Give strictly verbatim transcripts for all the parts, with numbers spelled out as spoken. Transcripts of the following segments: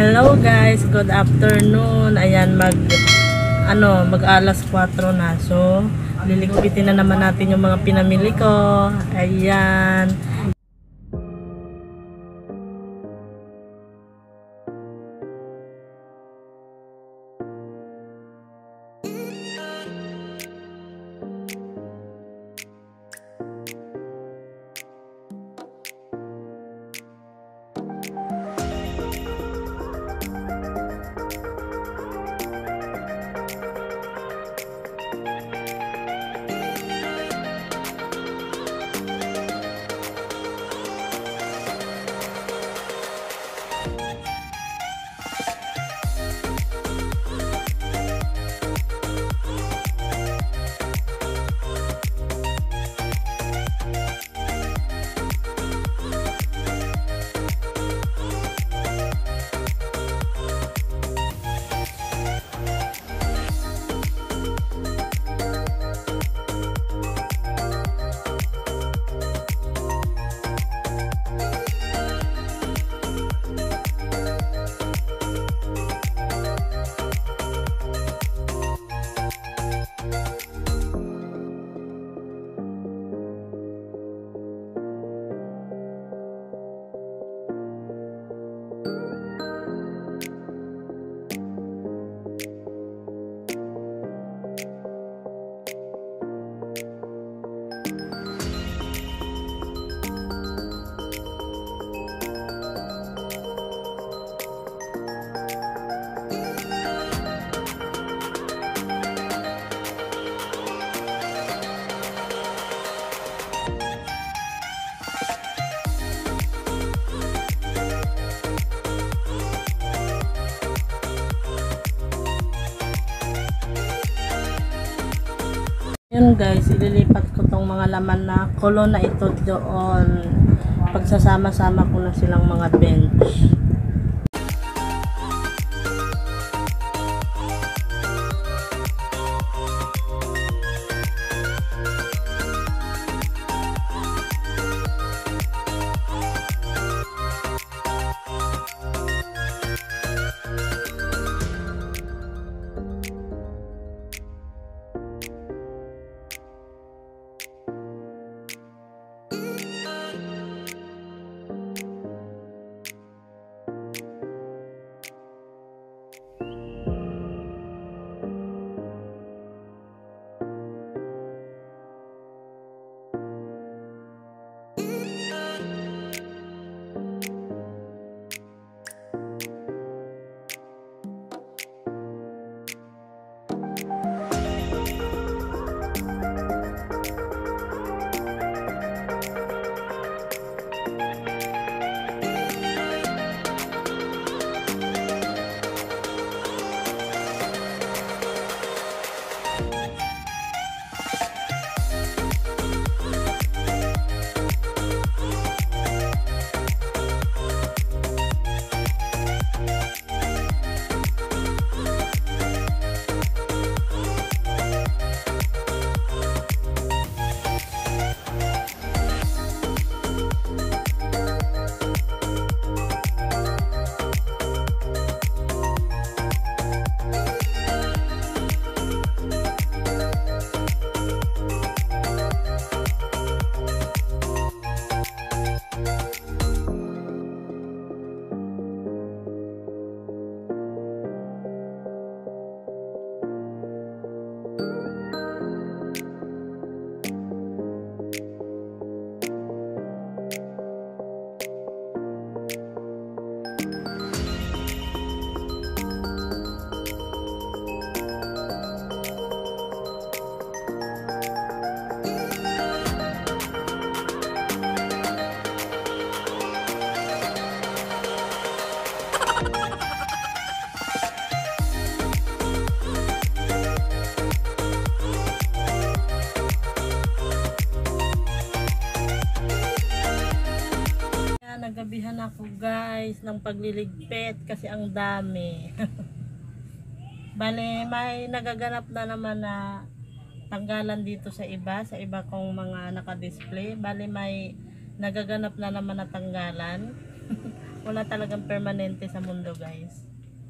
Hello guys, good afternoon. Ayan, mag ano, mag alas kwatro na. So, liligpitin na naman natin yung mga pinamili ko. Ayan. Yun guys, ililipat ko tong mga laman na kulo na ito doon. Pagsasama-sama ko na silang mga bench. Nagabihan ako guys ng pagliligpit kasi ang dami. Bale, may nagaganap na naman na tanggalan dito sa iba, sa iba kong mga naka-display. Bale, may nagaganap na naman na tanggalan. Wala talagang permanente sa mundo, guys.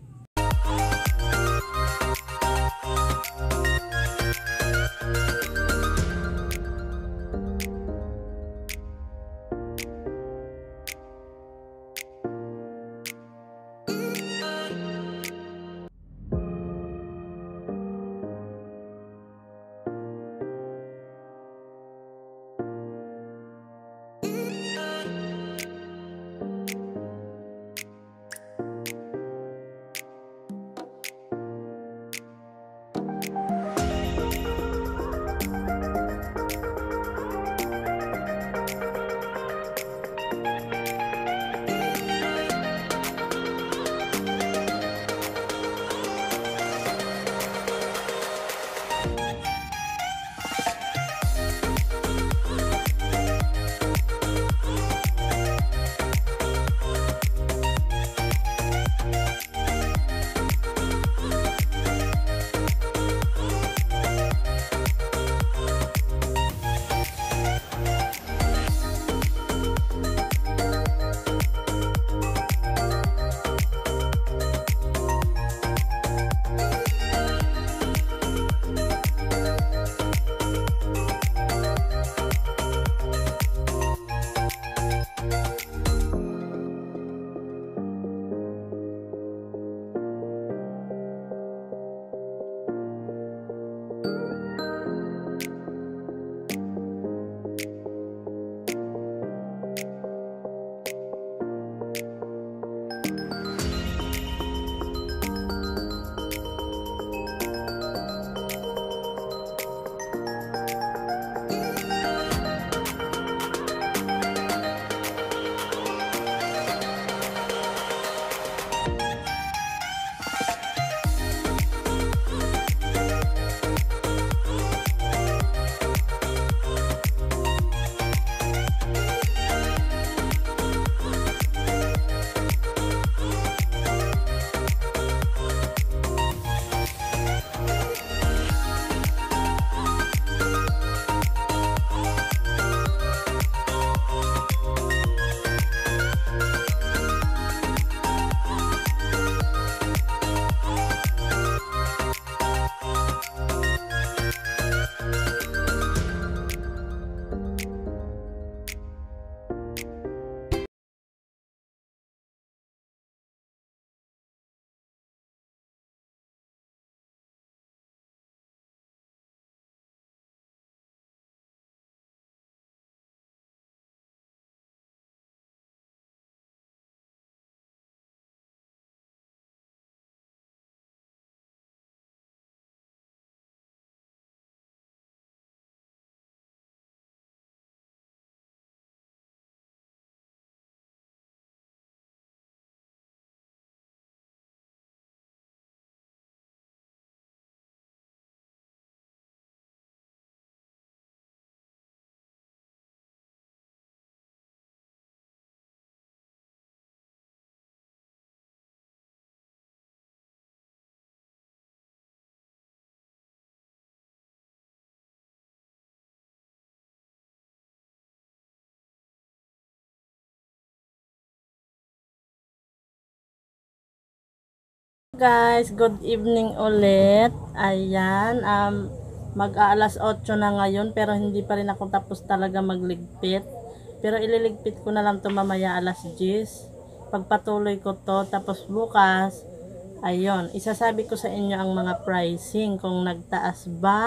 Guys, good evening ulit. Ayan, um, mag-aalas otso na ngayon pero hindi pa rin ako tapos talaga magligpit. Pero ililigpit ko na lang to mamaya alas diyes. Pagpatuloy ko to tapos bukas, ayun, isasabi ko sa inyo ang mga pricing kung nagtaas ba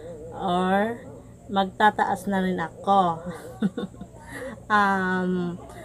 or magtataas na rin ako. um,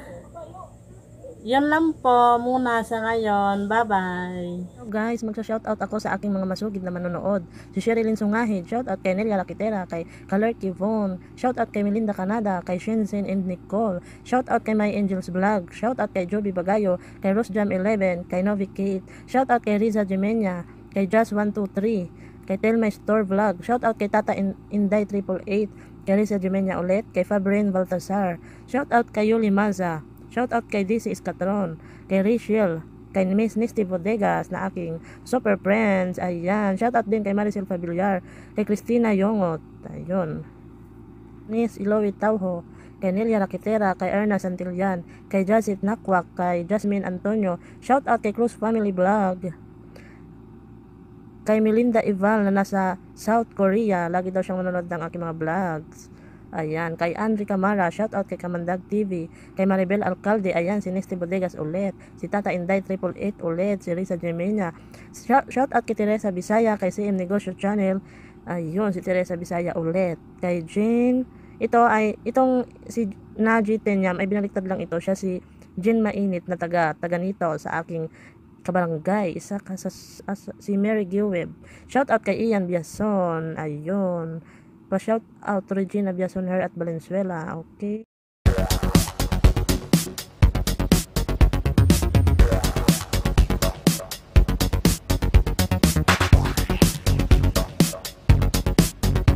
Yan lang po muna sa ngayon. Bye-bye. So guys, magsa-shoutout ako sa aking mga masugid na manonood. Si Sherilyn Sungahid, shoutout kay Nelia Lakitera, kay Kaler Kivon, shoutout kay Melinda Canada, kay Shenzhen and Nicole, shoutout kay My Angels Vlog, shoutout kay Joby Bagayo, kay Rose Jam eleven, kay Novi Kate, shoutout kay Riza Jemenya, kay Just one two three, kay Tell My Store Vlog, shoutout kay Tata Inday triple eight, kay Riza Jemenya ulit, kay Fabrain Baltasar, shoutout kay Yuli Maza, shoutout kay D C Escatron, kay Rachel, kay Miss Nisty Bodegas na aking super friends. Ayan, shoutout din kay Maricel Fabillar, kay Christina Yongot, ayun, Miss Iloy Tauho, kay Nelia Raquitera, kay Erna Santillan, kay Jazit Nakwak, kay Jasmine Antonio. Shout out kay Cruz Family Vlog, kay Melinda Ival na nasa South Korea. Lagi daw siyang manonood ng aking mga vlogs. Ayan, kay Andre Camara, shout out kay Kamandag T V, kay Maribel Alcalde, ayan, si Nesty Bodegas ulit, si Tata Inday triple eight ulit, si Risa Gemena, shout, shout out kay Teresa Bisaya, kay C M Negosyo Channel, ayun, si Teresa Bisaya ulit, kay Jane, ito ay, itong si Naji Tenyam, ay binaliktad lang ito, siya si Jane Mainit na taga, taga nito sa aking kabarangay, isa ka sa, as, si Mary Giweb, shout out kay Ian Biason, ayun, pa-shout out Regina Biason Her at Valenzuela, okay?